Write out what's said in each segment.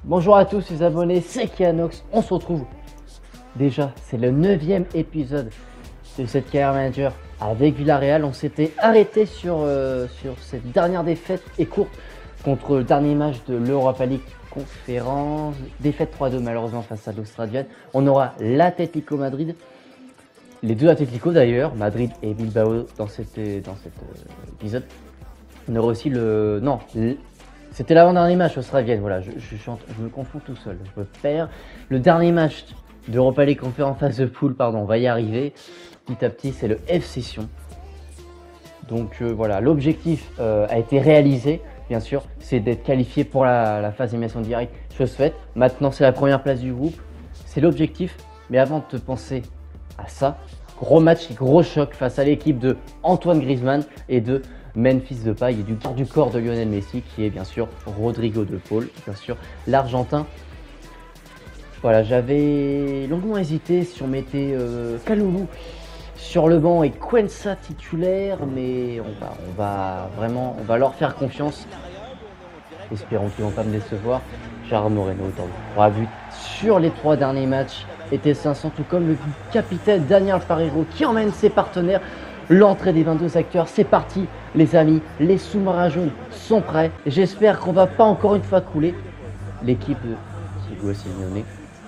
Bonjour à tous les abonnés, c'est Kianox. On se retrouve déjà, c'est le 9e épisode de cette Career Manager avec Villarreal. On s'était arrêté sur cette dernière défaite et courte contre le dernier match de l'Europa League Conférence. Défaite 3-2 malheureusement face à l'Australienne. On aura l'Atlético Madrid, les deux Atlético d'ailleurs, Madrid et Bilbao dans cet épisode. On aura aussi c'était l'avant-dernier match australienne, voilà, je me confonds tout seul, je me perds. Le dernier match d'Europa League Conférence phase de poule, pardon, on va y arriver. Petit à petit, c'est le FC Sion. Donc voilà, l'objectif a été réalisé, bien sûr, c'est d'être qualifié pour la phase d'élimination directe, chose faite. Maintenant, c'est la première place du groupe, c'est l'objectif. Mais avant de penser à ça, gros match, gros choc face à l'équipe de Antoine Griezmann et de Memphis Depay et du garde du corps de Lionel Messi qui est bien sûr Rodrigo de Paul, bien sûr l'Argentin. Voilà, j'avais longuement hésité si on mettait Kalulu sur le banc et Quensa titulaire, mais on va leur faire confiance. Espérons qu'ils ne vont pas me décevoir. Gérard Moreno, 3 buts sur les 3 derniers matchs, était 500, tout comme le capitaine Daniel Parreiro qui emmène ses partenaires. L'entrée des 22 acteurs, c'est parti les amis, les sous-marins jaunes sont prêts. J'espère qu'on va pas encore une fois couler. L'équipe de Diego Simeone.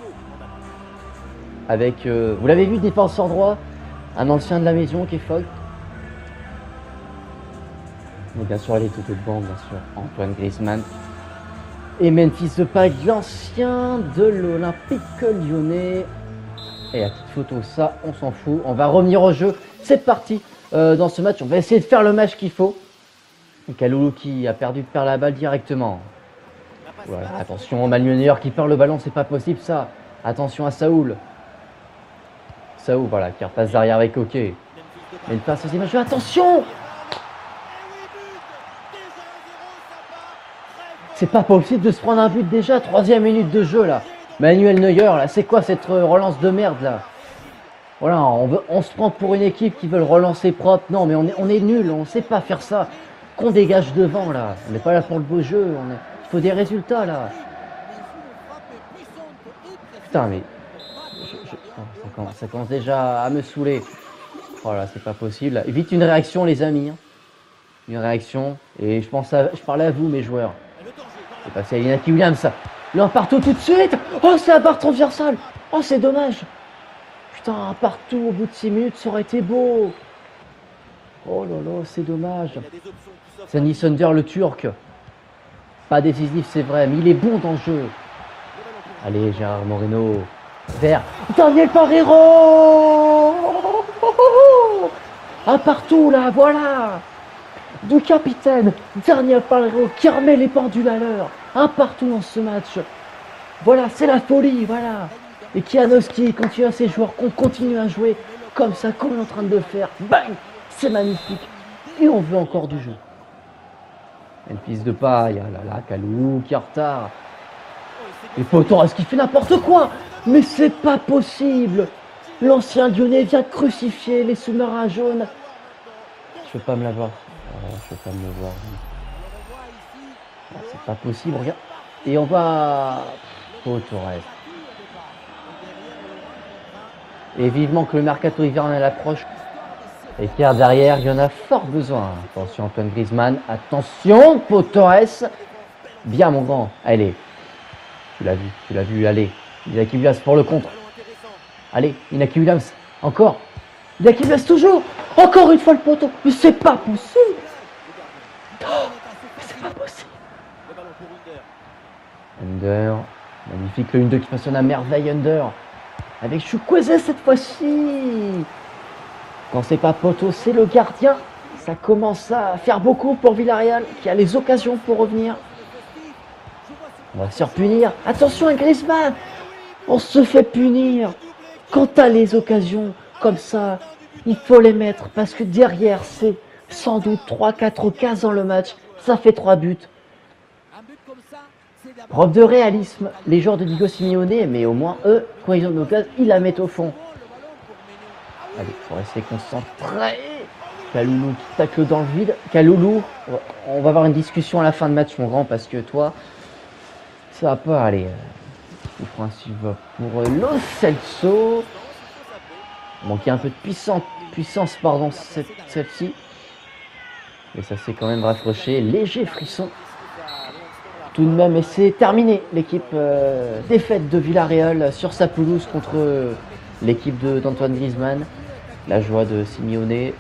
Avec, vous l'avez vu, défenseur droit, un ancien de la maison qui est Fogg. Mais bien sûr, elle est tout devant, bien sûr, Antoine Griezmann. Et Memphis Depay, l'ancien de l'Olympique Lyonnais. Et la petite photo, ça, on s'en fout. On va revenir au jeu. C'est parti dans ce match. On va essayer de faire le match qu'il faut. Kalulu qui a perdu la balle directement. Voilà, attention, Manuel qui perd le ballon, c'est pas possible ça. Attention à Saoul. Saoul, voilà, qui repasse derrière avec OK. Mais il passe aux images. Attention! C'est pas possible de se prendre un but déjà. 3e minute de jeu là. Manuel Neuer, là, c'est quoi cette relance de merde là? Voilà, on se prend pour une équipe qui veut le relancer propre. Non, mais on est nul, on sait pas faire ça. Qu'on dégage devant là. On n'est pas là pour le beau jeu. Il faut des résultats là. Putain, mais ça commence déjà à me saouler. Oh là, c'est pas possible. Vite une réaction, les amis. Hein. Une réaction. Et je parlais à vous, mes joueurs. C'est passé à Inaki Williams. Là, partout tout de suite. Oh, c'est un barre transversal. Oh, c'est dommage. Putain, partout au bout de 6 minutes, ça aurait été beau. Oh là là, c'est dommage. Sani Sunder, le Turc. Pas décisif, c'est vrai, mais il est bon dans le jeu. Allez, Gérard Moreno. Vers Daniel Parreiro. Un partout, là, voilà. Du capitaine Daniel Parreiro qui remet les pendules à l'heure. Un partout dans ce match. Voilà, c'est la folie, voilà. Et Kianoski continue à ses joueurs, qu'on continue à jouer comme ça, comme on est en train de le faire. Bang! C'est magnifique. Et on veut encore du jeu. Memphis Depay, là, Kalulu qui est en retard. Et Potor, est-ce qu'il fait n'importe quoi? Mais c'est pas possible. L'ancien Lyonnais vient crucifier les sous-marins jaunes. Je peux pas me l'avoir. Je peux pas me le voir. C'est pas possible, regarde. Et on va... Potor. Et vivement que le mercato hivernal approche. Et car derrière, il y en a fort besoin. Attention Antoine Griezmann. Attention Potores. Bien mon grand. Allez. Tu l'as vu, allez. Inaki Williams pour le contre. Allez, Inaki Williams. Encore. Inaki Williams toujours. Encore une fois le poteau. Mais c'est pas possible. Oh, mais c'est pas possible. Under. Magnifique le 1-2 qui fonctionne à merveille. Under. Avec Chukwueze cette fois-ci. Quand c'est pas Poto, c'est le gardien. Ça commence à faire beaucoup pour Villarreal qui a les occasions pour revenir. On va se faire punir. Attention à Griezmann. On se fait punir. Quand t'as les occasions comme ça, il faut les mettre parce que derrière c'est sans doute 3-4 cases dans le match. Ça fait 3 buts. Preuve de réalisme, les joueurs de Diego Simeone, mais au moins eux, quand ils ont l'occasion, ils la mettent au fond. Allez, faut rester concentré. Kalulu qui tacle dans le vide. Kalulu, on va avoir une discussion à la fin de match, mon grand, parce que toi, Ça peut aller. Coup franc va pour Lo Celso. Manquait un peu de puissance pardon, celle-ci. Mais ça s'est quand même rapproché. Léger frisson. Tout de même, et c'est terminé. L'équipe défaite de Villarreal sur sa pelouse contre l'équipe d'Antoine Griezmann. La joie de Simeone.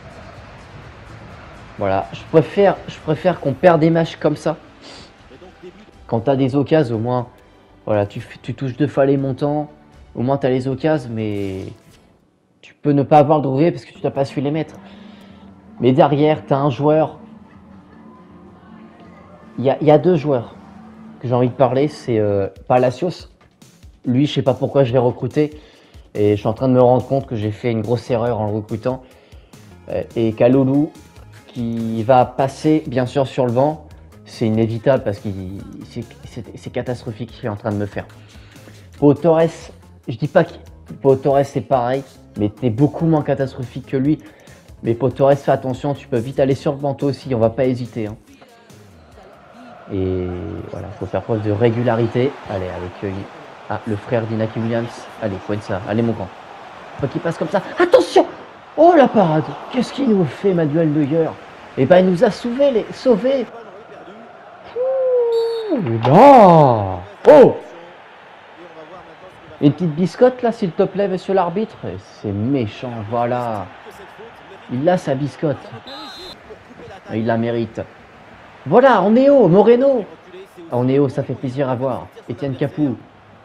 Voilà, je préfère qu'on perde des matchs comme ça. Quand tu as des occasions, au moins, voilà, tu touches 2 fois les montants. Au moins, tu as les occasions, mais tu peux ne pas avoir de regret parce que tu n'as pas su les mettre. Mais derrière, tu as un joueur. Il y a 2 joueurs que j'ai envie de parler. C'est Palacios. Lui, je sais pas pourquoi je l'ai recruté. Et je suis en train de me rendre compte que j'ai fait une grosse erreur en le recrutant. Et Kalulu, qui va passer, bien sûr, sur le banc. C'est inévitable parce que c'est catastrophique ce qu'il est en train de me faire. Pau Torres, je dis pas que Pau Torres c'est pareil, mais t'es beaucoup moins catastrophique que lui. Mais Pau Torres, fais attention, tu peux vite aller sur le banc aussi, on va pas hésiter. Hein. Et voilà, faut faire preuve de régularité. Allez, avec le frère d'Inaki Williams. Allez, pointe ça, allez mon grand. Faut qu'il passe comme ça. Attention! Oh la parade! Qu'est-ce qu'il nous fait, Manuel Neuer? Eh ben, il nous a sauvés. Non! Oh! Une petite biscotte là, s'il te plaît, monsieur l'arbitre. C'est méchant, voilà. Il a sa biscotte. Il la mérite. Voilà, on est haut, Moreno. On est haut, ça fait plaisir à voir. Etienne Capou.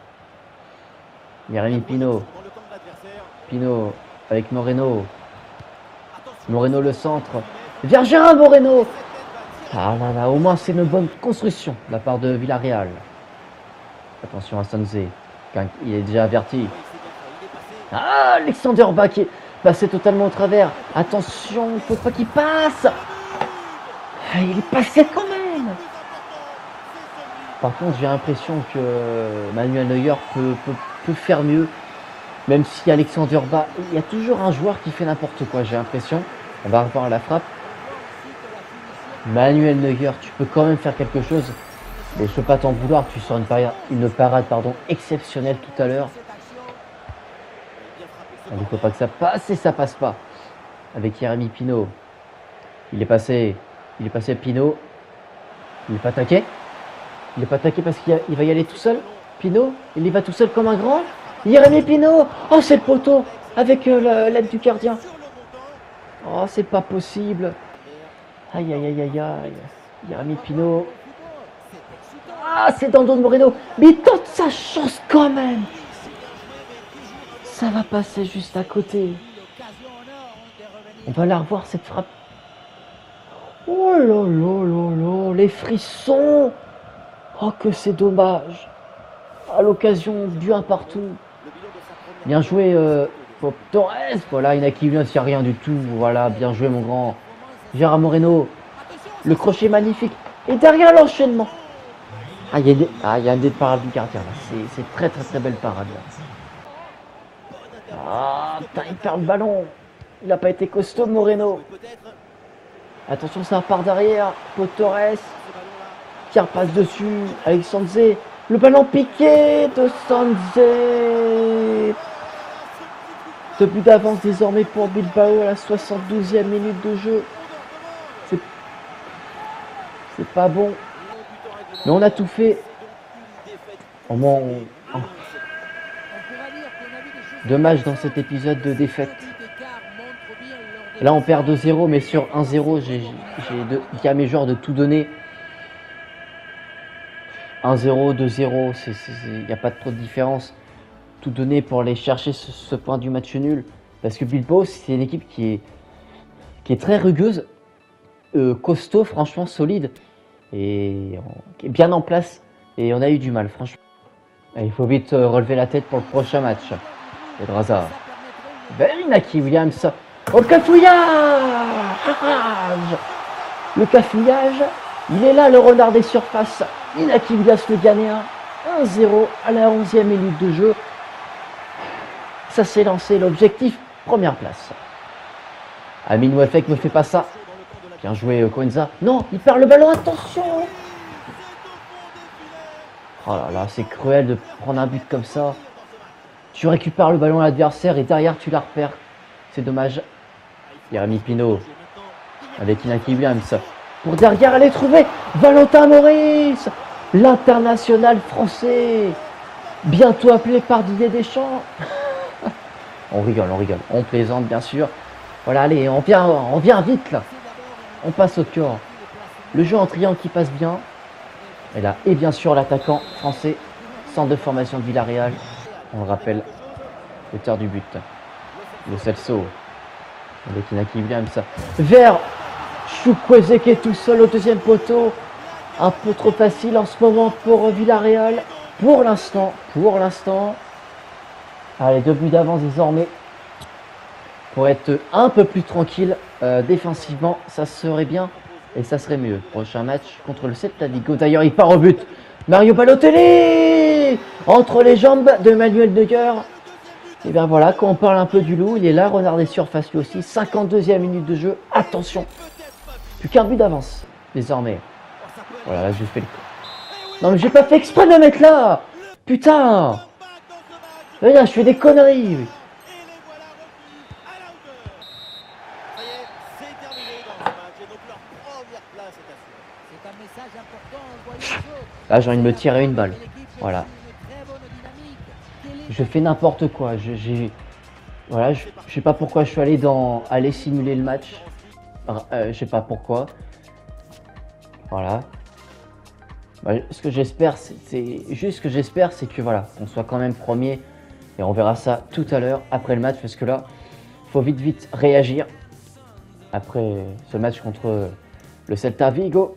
Jérémy Pino. Pino avec Moreno. Moreno le centre. Vergerin Moreno. Ah là là, au moins c'est une bonne construction de la part de Villarreal. Attention à Sanze, il est déjà averti. Ah, Alexander Bach qui est passé totalement au travers. Attention, il ne faut pas qu'il passe. Ah, il est passé quand même. Par contre, j'ai l'impression que Manuel Neuer peut faire mieux. Même si Alexander Bach, il y a toujours un joueur qui fait n'importe quoi, j'ai l'impression. On va revoir la frappe. Manuel Neuer, tu peux quand même faire quelque chose. Mais je ne peux pas t'en vouloir, tu sors une parade exceptionnelle tout à l'heure. Il ne faut pas que ça passe et ça passe pas. Avec Jérémy Pino. Il est passé Pino. Il n'est pas attaqué. Il n'est pas attaqué parce qu'il va y aller tout seul. Pino, il y va tout seul comme un grand. Jérémy Pino. Oh, c'est le poteau avec l'aide du gardien. Oh, c'est pas possible. Aïe, aïe, aïe, aïe, aïe. Jérémy Pino. Ah, c'est dans le dos de Moreno. Mais il tente sa chance quand même. Ça va passer juste à côté. On va la revoir cette frappe. Oh là là là là. Les frissons. Oh, que c'est dommage. À l'occasion du 1 partout. Bien joué, Pau Torres. Voilà, Inaki Williams, il n'y a rien du tout. Voilà, bien joué, mon grand. Gérard Moreno. Le crochet magnifique. Et derrière l'enchaînement. Ah, il y a un des parades du gardien. C'est très très très belle parade. Là. Ah, putain, il perd le ballon. Il n'a pas été costaud, Moreno. Attention, ça repart derrière. Pau Torres. Qui repasse dessus. Avec Sanze. Le ballon piqué de Sanze. 2 buts d'avance désormais pour Bilbao à la 72e minute de jeu. C'est pas bon. Mais on a tout fait. Au moins, dommage dans cet épisode de défaite. Là, on perd 2-0, mais sur 1-0, j'ai dit à mes joueurs de tout donner. 1-0, 2-0, il n'y a pas trop de différence. Tout donner pour aller chercher ce point du match nul. Parce que Bilbao, c'est une équipe qui est très rugueuse, costaud, franchement solide. Et qui est bien en place. Et on a eu du mal, franchement. Et il faut vite relever la tête pour le prochain match. Pedraza. Inaki Williams. Oh, le cafouillage. Le cafouillage. Il est là, le renard des surfaces. Inaki Williams, le Ghanéen. 1-0 à la 11e minute de jeu. Ça s'est lancé, l'objectif, première place. Amin Ouefek ne fait pas ça. Bien joué, Coenza. Non, il perd le ballon, attention. Oh là là, c'est cruel de prendre un but comme ça. Tu récupères le ballon à l'adversaire et derrière tu la repères. C'est dommage. Jérémy Pino avec Inaki Williams. Pour derrière aller trouver Valentin Maurice, l'international français. Bientôt appelé par Didier Deschamps. On rigole, on plaisante bien sûr. Voilà, allez, on vient vite là. On passe au cœur. Le jeu en triangle qui passe bien. Et là, et bien sûr l'attaquant français, centre de formation de Villarreal. On le rappelle, l'auteur du but. Le Celso. Avec Inaki Williams. Vers Chukwueze qui est tout seul au deuxième poteau. Un peu trop facile en ce moment pour Villarreal. Pour l'instant. Allez, 2 buts d'avance désormais. Pour être un peu plus tranquille défensivement, ça serait bien et ça serait mieux. Prochain match contre le Celta Vigo. D'ailleurs, il part au but. Mario Balotelli entre les jambes de Manuel Neuer. Et bien voilà, quand on parle un peu du loup, il est là. Renard des surfaces lui aussi. 52e minute de jeu. Attention. Plus qu'un but d'avance désormais. Voilà, là, je fais le coup. Non, mais j'ai pas fait exprès de me mettre là. Putain. Là, je fais des conneries. Là, j'ai envie de me tirer une balle. Voilà. Je fais n'importe quoi. Voilà, je sais pas pourquoi je suis allé aller simuler le match. Je sais pas pourquoi. Voilà. Bah, ce que j'espère, c'est juste que j'espère, c'est que voilà, on soit quand même premier. Et on verra ça tout à l'heure après le match, parce que là, faut vite réagir après ce match contre le Celta Vigo.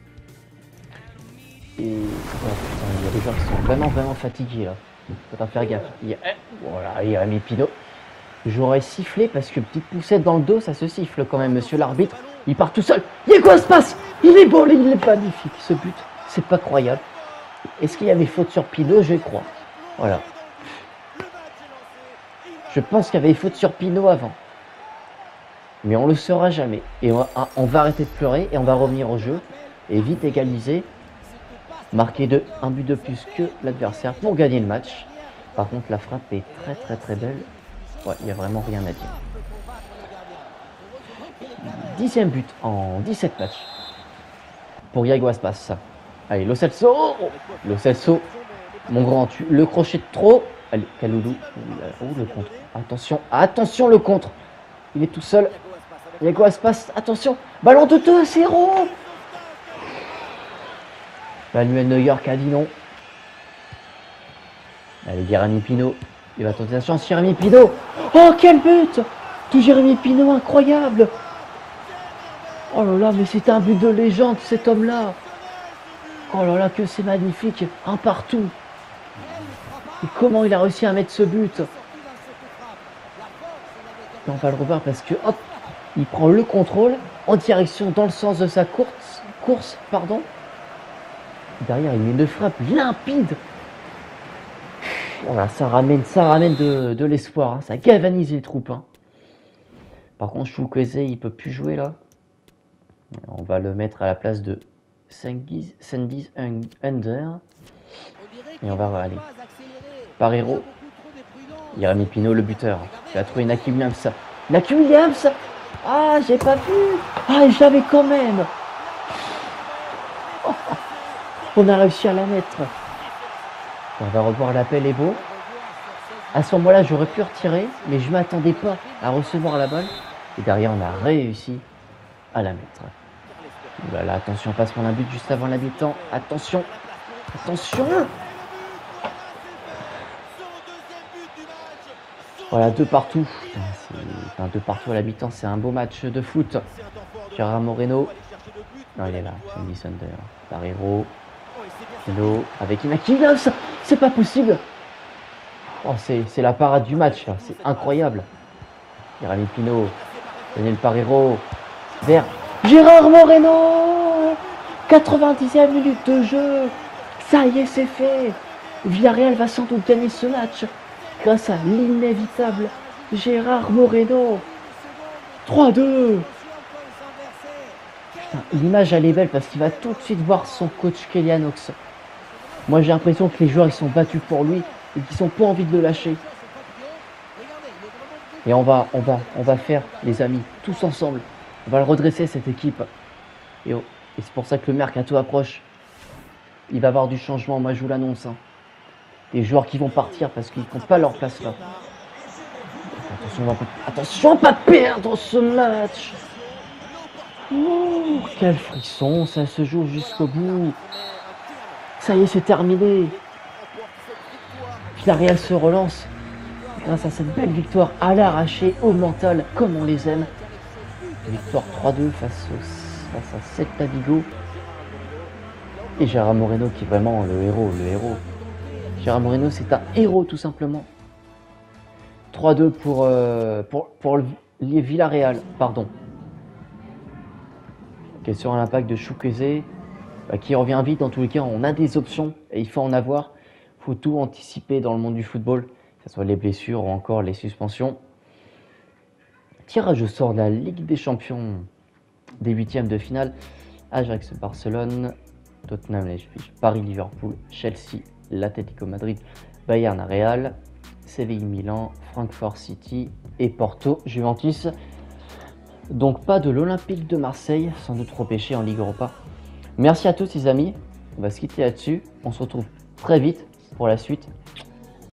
Et oh, putain, il y a des gens qui sont vraiment fatigués là. Faut pas faire gaffe. Voilà, Jérémy Pino. J'aurais sifflé parce que petite poussette dans le dos, ça se siffle quand même, monsieur l'arbitre. Il part tout seul. Il y a quoi se passe? Il est beau, il est magnifique ce but. C'est pas croyable. Est-ce qu'il y avait faute sur Pino? Je crois. Voilà. Je pense qu'il y avait faute sur Pino avant. Mais on le saura jamais. Et on va arrêter de pleurer et on va revenir au jeu. Et vite égaliser. Marquer un but de plus que l'adversaire pour gagner le match. Par contre, la frappe est très belle. Ouais, il n'y a vraiment rien à dire. 10e but en 17 matchs. Pour Yago Aspas. Allez, Lo Celso. Lo Celso. Mon grand, le crochet de trop. Allez, Kaloulou. Oh, le contre. Attention, le contre. Il est tout seul. Yago Aspas, attention. Ballon de 2-0. Manuel Neuer qui a dit non. Allez, Jérémy Pino. Il va tenter la chance. Jérémy Pino. Oh, quel but de Jérémy Pino, incroyable. Oh là là, mais c'est un but de légende, cet homme-là. Oh là là, que c'est magnifique. Un partout. Et comment il a réussi à mettre ce but? Et on va le revoir parce que, hop, il prend le contrôle en direction dans le sens de sa course, pardon. Derrière, il met une frappe limpide. Voilà, ça ramène de l'espoir. Hein. Ça galvanise les troupes. Hein. Par contre, Chukwueze, il peut plus jouer là. On va le mettre à la place de Cengiz Under. Et on va aller. Parero. Jérémy Pino, le buteur. Il a trouvé Inaki Williams. Inaki Williams. Ah, j'ai pas vu. Ah, j'avais quand même. On a réussi à la mettre. On va revoir l'appel est beau. À ce moment-là, j'aurais pu retirer, mais je ne m'attendais pas à recevoir la balle. Et derrière, on a réussi à la mettre. Voilà, attention, passe pour un but juste avant la mi-temps. Attention. Voilà, 2 partout. Enfin, 2 partout à la mi-temps, c'est un beau match de foot. Gérard Moreno. Non, il est là. Sandy Sander. Parero. Pino avec Inaki Williams. C'est pas possible. Oh, c'est la parade du match, là. C'est incroyable. Jérémy Pino. Daniel Parero. Vers Gérard Moreno. 90e minute de jeu. Ça y est, c'est fait. Villarreal va sans doute gagner ce match grâce à l'inévitable Gérard Moreno. 3-2. L'image elle est belle parce qu'il va tout de suite voir son coach Kylian Ox. Moi j'ai l'impression que les joueurs ils sont battus pour lui et qu'ils n'ont pas envie de le lâcher. Et on va faire, les amis, tous ensemble. On va le redresser cette équipe. Et c'est pour ça que le mercato approche. Il va y avoir du changement, moi je vous l'annonce. Hein. Des joueurs qui vont partir parce qu'ils n'ont pas leur place là. Attention, pas perdre ce match. Oh, quel frisson, ça se joue jusqu'au bout. Ça y est, c'est terminé. Villarreal se relance grâce à cette belle victoire à l'arraché, au mental, comme on les aime. Victoire 3-2 face à Celta Vigo. Et Gérard Moreno qui est vraiment le héros. Gérard Moreno, c'est un héros tout simplement. 3-2 pour le Villarreal, pardon. Okay, sur l'impact de Chukwueze, qui revient vite. En tous les cas, on a des options et il faut en avoir. Il faut tout anticiper dans le monde du football, que ce soit les blessures ou encore les suspensions. Tirage au sort de la Ligue des Champions des huitièmes de finale. Ajax Barcelone, Tottenham Leipzig, Paris Liverpool, Chelsea, l'Atlético Madrid, Bayern Real, Séville Milan, Francfort City et Porto Juventus. Donc pas de l'Olympique de Marseille, sans doute repêché en Ligue Europa. Merci à tous les amis, on va se quitter là-dessus. On se retrouve très vite pour la suite.